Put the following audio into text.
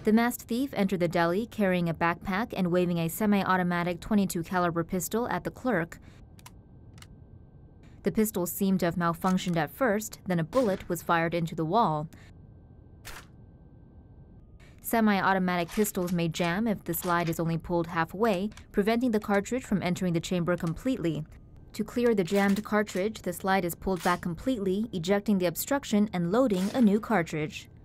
The masked thief entered the deli carrying a backpack and waving a semi-automatic .22 caliber pistol at the clerk. The pistol seemed to have malfunctioned at first, then a bullet was fired into the wall. Semi-automatic pistols may jam if the slide is only pulled halfway, preventing the cartridge from entering the chamber completely. To clear the jammed cartridge, the slide is pulled back completely, ejecting the obstruction and loading a new cartridge.